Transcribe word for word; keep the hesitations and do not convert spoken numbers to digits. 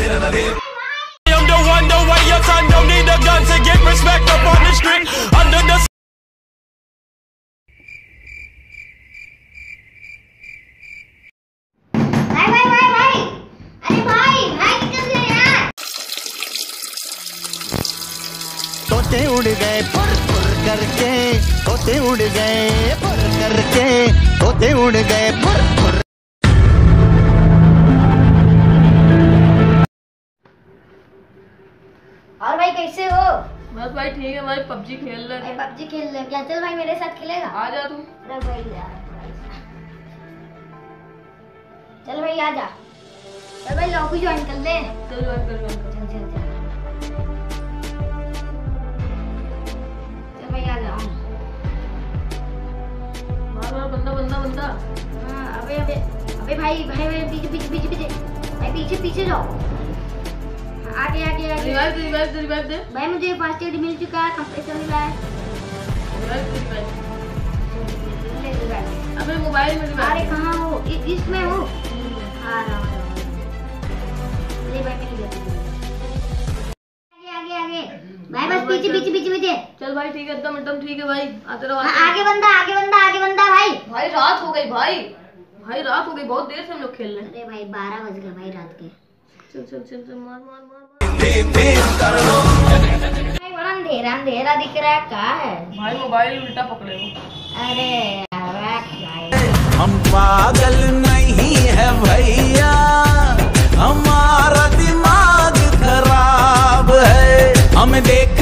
the one, the way your son don't need a gun to get respect up on the street. Under the भाई भाई भाई भाई, अरे भाई भाई निकल गए यार। तोते उड़ गए फुर फुर करके, तोते उड़ गए फुर करके, तोते उड़ गए फुर फुर। और भाई कैसे हो? बस भाई ठीक है भाई, पबजी खेल रहे थे। पबजी खेल रहे क्या? चल भाई मेरे साथ खेलेगा? आ जा तू। अरे भाई यार, चल भाई आ जा। चल भाई लॉबी ज्वाइन कर ले। चल ज्वाइन कर ज्वाइन कर। चल चल चल चल भाई आ जा। मार मार बंदा बंदा बंदा। हाँ अबे अबे अबे भाई भाई भाई पीछे पीछे पीछे पीछे भाई पीछे पीछे जाओ। आगे आगे आगे। रिवाइव दे रिवाइव दे रिवाइव दे। भाई मुझे फर्स्ट एड मिल चुका है, कंप्रेसर मिला है। रिवाइव दे रिवाइव। ले रिवाइव। अबे मोबाइल में रिवाइव। अरे कहाँ हो? इ- इसमें हो? आ रहा हूँ। ले भाई मिल गया। आगे आगे आगे भाई, बस पीछे पीछे पीछे पीछे। चल भाई ठीक है, एकदम एकदम ठीक है भाई। आते रहो हाँ, आते आगे बंदा आगे बंदा आगे बंदा भाई। भाई रात हो गई भाई, भाई रात हो गई, बहुत देर से हम लोग खेल रहे हैं। अरे भाई बारह बज गए भाई रात के। चल चल चल चल मार मार मार भाई बड़ा अंधेरा अंधेरा दिख रहा है, कहाँ है भाई? मोबाइल उल्टा पकड़े हो। अरे यार भाई, हम पागल नहीं है भैया, हमारा दिमाग खराब है, हम देख